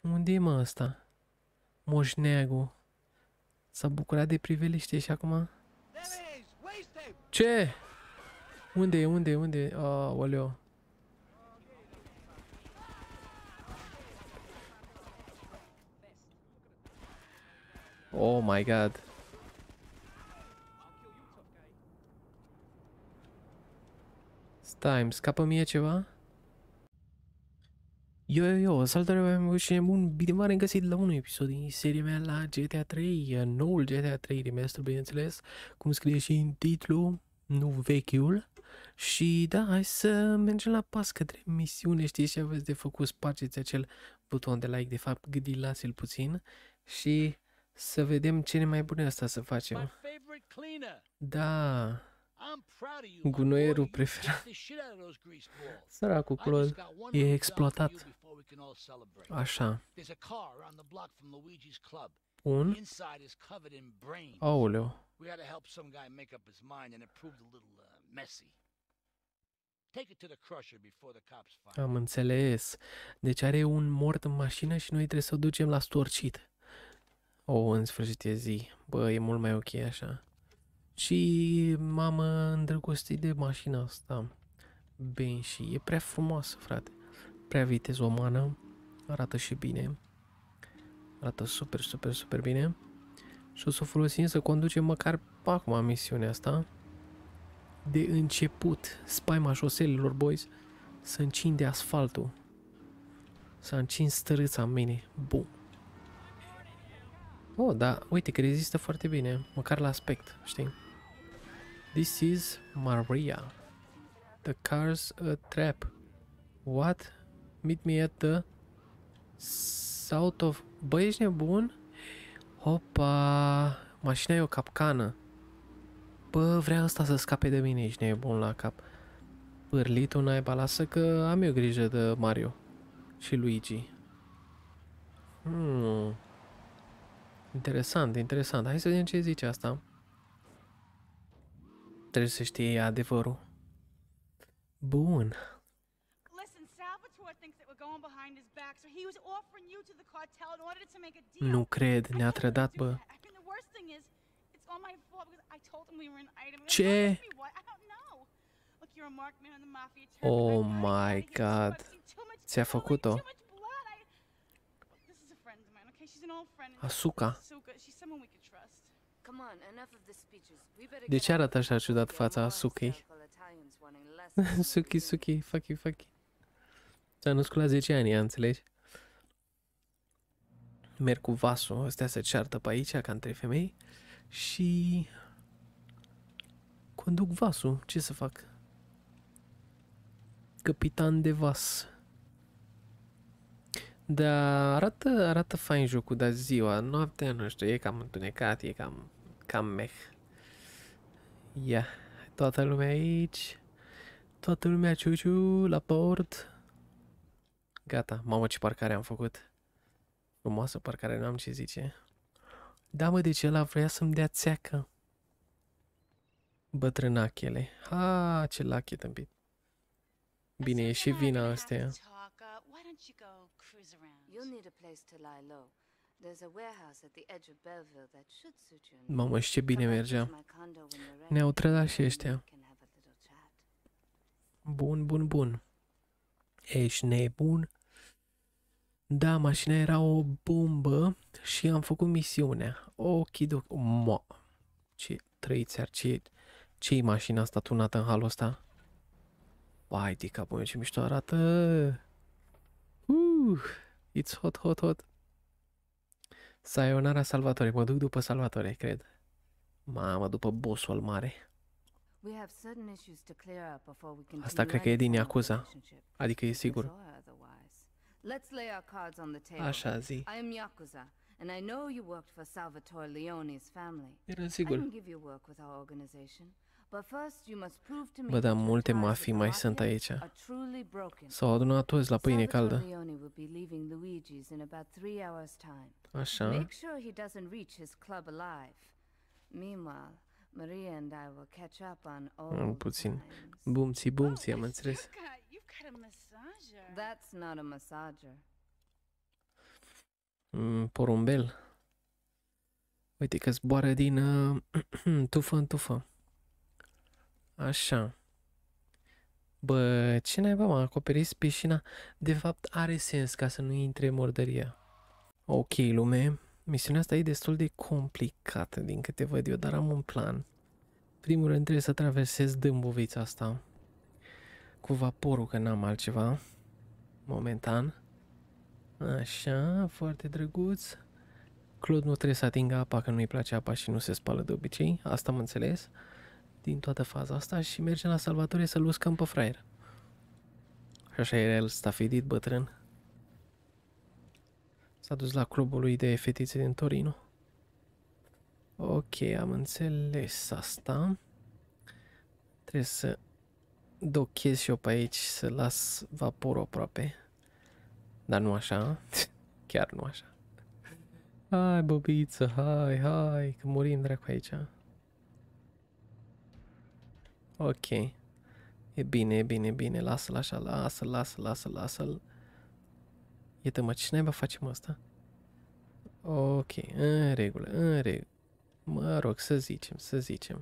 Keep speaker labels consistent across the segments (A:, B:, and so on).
A: Unde e, mă, ăsta? Moșneagul. S-a bucurat de priveliște și acum... Ce? Unde e? Unde e? Unde e? Aoleo. Oh my god. Stai, îmi scapă mie ceva? Yo, salutare oameni și bun, bine v-am regăsit la un episod din seria mea la GTA 3, noul GTA 3 remaster, bineînțeles, cum scrie și în titlu, nu vechiul. Și da, hai să mergem la pas către misiune, știți ce aveți de făcut, spargeți acel buton de like, de fapt gâdilați-l puțin și să vedem ce ne mai bune asta să facem. Da, gunoierul preferat. Săracul Claude e exploatat. Așa. Bun. Aoleu. Am înțeles. Deci are un mort în mașină și noi trebuie să o ducem la storcit. În sfârșit e zi. Bă, e mult mai ok așa. Și m-am îndrăgostit de mașina asta. Bine, și e prea frumoasă, frate. Prea viteză umană. Arată și bine. Arată super, super, super bine. Și o să o folosim să conducem măcar acum misiunea asta. De început, spaima șoselelor, boys. Să încinde asfaltul. Să încin stărâța în mine. Bum. Da, uite că rezistă foarte bine. Măcar la aspect, știi? This is Maria. The car's a trap. What? Meet me at the south of... Bă, ești nebun? Hopa! Mașina e o capcană. Bă, vrea ăsta să scape de mine, ești nebun la cap. Pârlitul naiba, lasă că am eu grijă de Mario. Și Luigi. Interesant, interesant. Hai să vedem ce zice asta. Trebuie să știe adevărul. Bun. Nu cred, ne-a trădat, bă. Ce? Oh my god. Ți-a făcut-o. Asuka. De ce arată așa ciudat fața Asukei? Suki, fucky. S-a născut la 10 ani, înțelegi? Merg cu vasul, astea se ceartă pe aici, ca între femei. Și... conduc vasul, ce să fac? Capitan de vas. Da, arată fain jocul, dar ziua, noaptea, nu știu, e cam întunecat, e cam meh. Ia, toată lumea aici. Toată lumea ciuciu la port. Gata, mamă ce parcare am făcut. Frumoasă parcare, n-am ce zice. Da, mă, deci ăla vrea să-mi dea țeacă. Bătrânachele. Ha, ce lache tâmpit. Bine, e și vina astea. Mamă, și ce bine mergea. Ne-au trădat și ăștia. Bun. Ești nebun? Da, mașina era o bombă și am făcut misiunea. Ochidoc. Ce trăiți ar, ce-i mașina asta tunată în halul ăsta? Vai de capul meu, ce mișto arată! It's hot. Sayonara Salvatore, mă duc după Salvatore, cred. Mamă, după bossul al mare. Asta cred că e din Yakuza, adică e sigur. Așa zi. Era sigur. Bă, dar multe mafii mai sunt aici. S-au adunat toți la pâine caldă. Așa. Puțin. Bumții, am înțeles. Porumbel. Uite că zboară din tufă în tufă. Așa. Bă, ce naiba, m-a acoperit piscina? De fapt, are sens ca să nu intre murdăria. Ok, lume. Misiunea asta e destul de complicată din câte văd eu, dar am un plan. Primul rând trebuie să traversez dâmbovița asta. Cu vaporul, că n-am altceva. Momentan. Așa, foarte drăguț. Claude nu trebuie să atingă apa, că nu-i place apa și nu se spală de obicei. Asta am înțeles. Din toată faza asta și mergem la Salvatore să-l uscăm pe fraier. Și așa era el stafidit, bătrân. S-a dus la clubul lui de fetițe din Torino. Ok, am înțeles asta. Trebuie să dochez și eu pe aici, să las vaporul aproape. Dar nu așa. Chiar nu așa. Hai, bobiță, hai, că murim dracu aici. Ok. E bine, lasă-l așa, lasă-l. Iată-mă, ce naiba facem asta? Ok, în regulă. Mă rog, să zicem.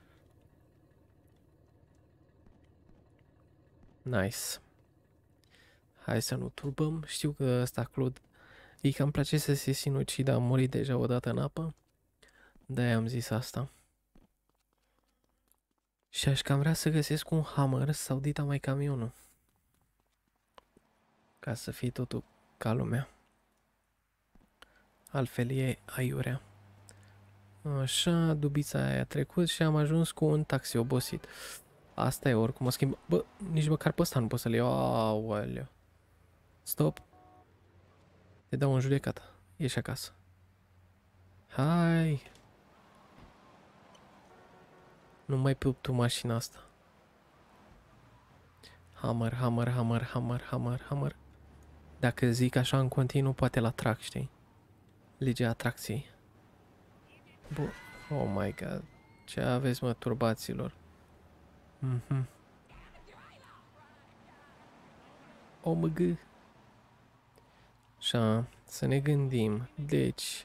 A: Nice. Hai să nu turbăm. Știu că ăsta, Claude, îi cam place să se sinucidă, a murit deja odată în apă. De-aia am zis asta. Și aș cam vrea să găsesc un hammer sau dita mai camionul. Ca să fie totul ca lumea. Altfel e aiurea. Așa, dubița aia a trecut și am ajuns cu un taxi obosit. Asta e, oricum o schimb. Bă, nici măcar pe ăsta nu pot să-l iau. Aoleu. Stop. Te dau în judecată. Ieși acasă. Hai. Nu mai pup tu mașina asta. Hammer. Dacă zic așa în continuu, poate la trag, știi? Legea atracției. Bă, oh my god. Ce aveți, mă, turbaților? OMG. Așa, să ne gândim. Deci...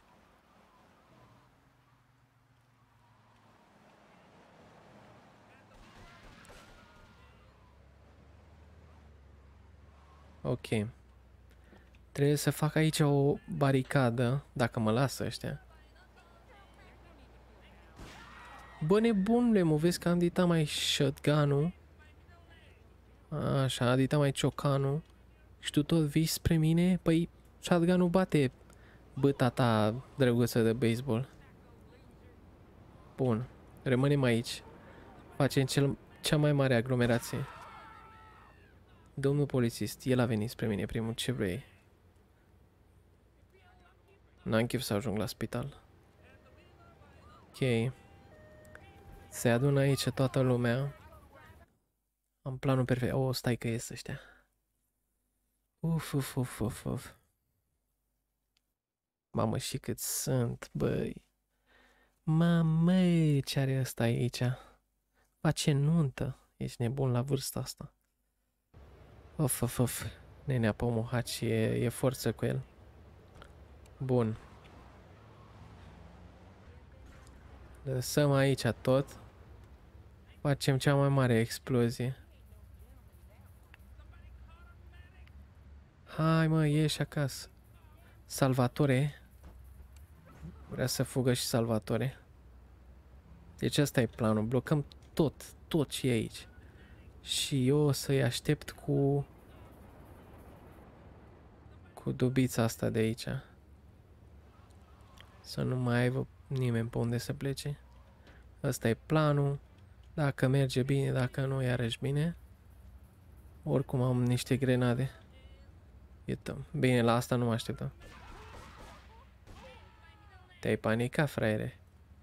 A: Ok. Trebuie să fac aici o baricadă, dacă mă lasă ăștia. Bă, nebunule, mă vezi că am dita mai shotgun-ul. Așa, am dita mai ciocanul. Și tu tot vii spre mine? Păi, shotgun-ul bate băta ta drăguță de baseball. Bun, rămânem aici. Facem cea mai mare aglomerație. Domnul polițist, el a venit spre mine primul, ce vrei? N-am chef să ajung la spital. Ok. Se adună aici toată lumea. Am planul perfect. Oh, stai că ies ăștia. Uf. Mamă, și cât sunt, băi. Mamă, ce are ăsta aici? Face nuntă. Ești nebun la vârsta asta. Of. Nenea Pomohaci e forță cu el. Bun. Lăsăm aici tot. Facem cea mai mare explozie. Hai, mă, ieși acasă. Salvatore. Vrea să fugă și Salvatore. Deci ăsta e planul. Blocăm tot ce e aici. Și eu o să-i aștept cu dubița asta de aici. Să nu mai aibă nimeni pe unde să plece. Ăsta e planul. Dacă merge bine, dacă nu, iarăși bine. Oricum am niște grenade. Iată. Bine, la asta nu mă așteptam. Te-ai panicat, fraiere.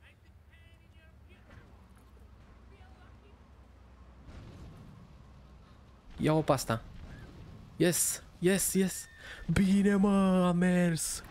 A: Ia-o pe asta. Yes. Bine, mă, a mers.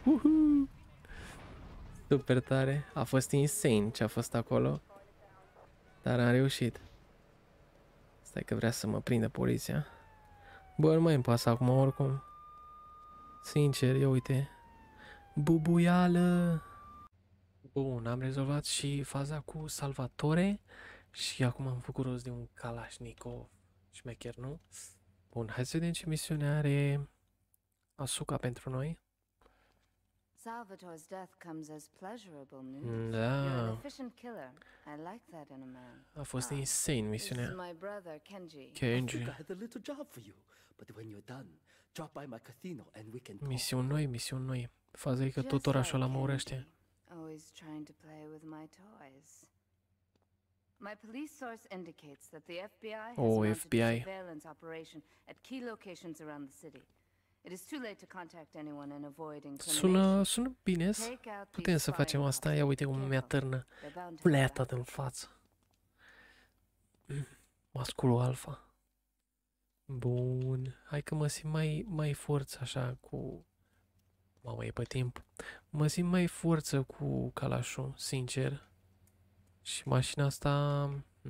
A: Super tare. A fost insane ce a fost acolo. Dar am reușit. Stai că vrea să mă prindă poliția. Bă, nu mai îmi pasă acum oricum. Sincer, ia uite. Bubuială! Bun, am rezolvat și faza cu Salvatore și acum am făcut rost de un Kalashnikov șmecher, nu? Bun, hai să vedem ce misiune are Asuka pentru noi.
B: Salvatore's death comes as pleasurable news. You're an
A: Da,
B: efficient killer. I like that in a man.
A: a fost insane
B: This is
A: misiunea.
B: my brother, Kenji.
C: I think
A: Kenji.
C: I had a little job for you, but when you're done, drop by my casino and we can talk.
A: Misiuni noi, misiuni noi. Faza e că tot
B: Just
A: orașul ăla
B: like
A: mă urăște.
B: Kenji, always trying to play with my toys. My police source indicates that the FBI has
A: Oh,
B: mounted
A: FBI.
B: a surveillance operation at key locations around the city. It is too late to contact anyone and avoid incrimination.
A: Sună bine.
B: Take out
A: Putem
B: these
A: să facem
B: spying
A: asta. Ia uite cum
B: ops.
A: mi-atârnă
B: They're bound to
A: pleata
B: have
A: din față. Masculul alfa. Bun. Hai că mă simt mai forță așa cu... Mamă, e pe timp. Mă simt mai forță cu calașul, sincer. Și mașina asta...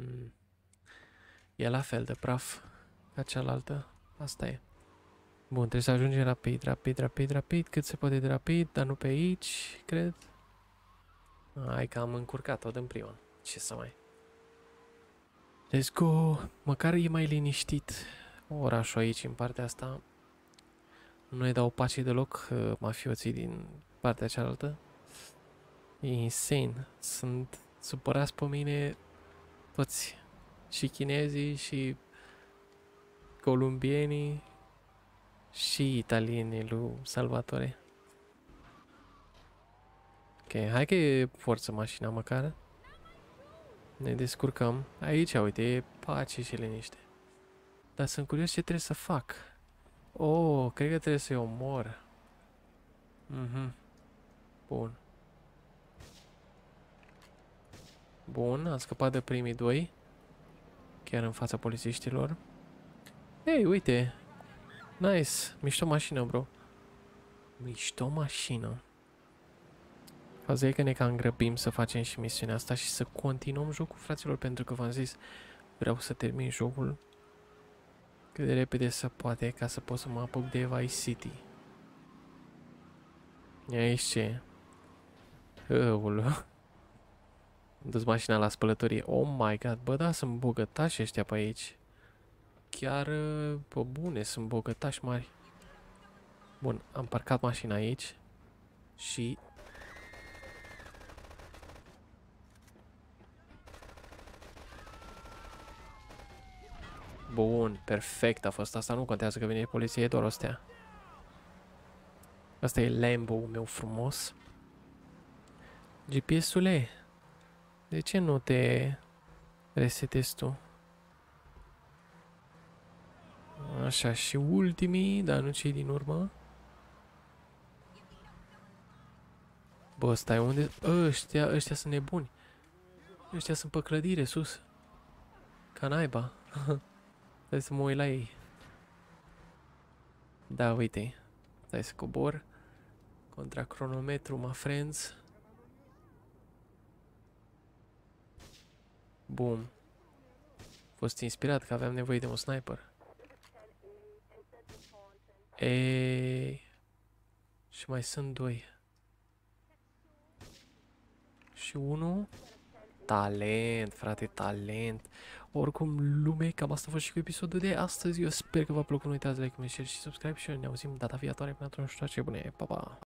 A: e la fel de praf ca cealaltă. Asta e. Bun, trebuie să ajungem rapid, cât se poate de rapid, dar nu pe aici, cred. Hai că am încurcat-o din prima. Ce să mai... Let's go! Măcar e mai liniștit orașul aici, în partea asta. Nu ne dau pace deloc mafioții din partea cealaltă. E insane. Sunt supărați pe mine toți. Și chinezii, și columbienii, și italienii lui Salvatore. Ok, hai că e forță mașina măcar. Ne descurcăm. Aici, uite, e pace și liniște. Dar sunt curios ce trebuie să fac. Oh, cred că trebuie să-i omor. Bun. Bun, am scăpat de primii doi. Chiar în fața polițiștilor. Ei, uite. Nice. Mișto mașină, bro. Mișto mașină. Faza e că ne cam grăbim să facem și misiunea asta și să continuăm jocul, fraților, pentru că v-am zis, vreau să termin jocul cât de repede se poate, ca să pot să mă apuc de Vice City. Ia aici ce? Ăulă. Am dus mașina la spălătorie. Oh my god, bă, da, sunt bogătași ăștia pe aici. Chiar, pe bune, sunt bogătași mari. Bun, am parcat mașina aici și... Bun, perfect a fost asta, nu contează că vine poliția, e doar o stea. Asta e Lambo-ul meu frumos. GPS-ule, de ce nu te resetezi tu? Așa, și ultimii, dar nu cei din urmă. Bă, stai, unde? Ăștia sunt nebuni. Ăștia sunt pe clădire, sus. Ca naiba. Stai să mă uit la ei. Da, uite. Stai să cobor. Contra cronometru, my friends. Bum. Fost inspirat că aveam nevoie de un sniper. Ei. Și mai sunt doi. Și unul. Talent, frate, talent. Oricum, lume, cam asta a fost și cu episodul de astăzi. Eu sper că v-a plăcut. Nu uitați de like, share și subscribe și ne auzim data viitoare. Până atunci, toate bune. Pa, pa!